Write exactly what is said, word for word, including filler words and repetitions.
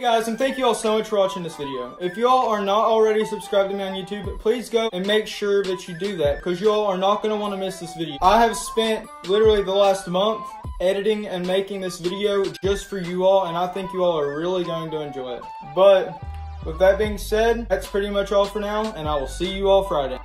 Hey guys, and thank you all so much for watching this video. If you all are not already subscribed to me on YouTube, please go and make sure that you do that, because you all are not going to want to miss this video. I have spent literally the last month editing and making this video just for you all, and I think you all are really going to enjoy it. But with that being said, that's pretty much all for now, and I will see you all Friday.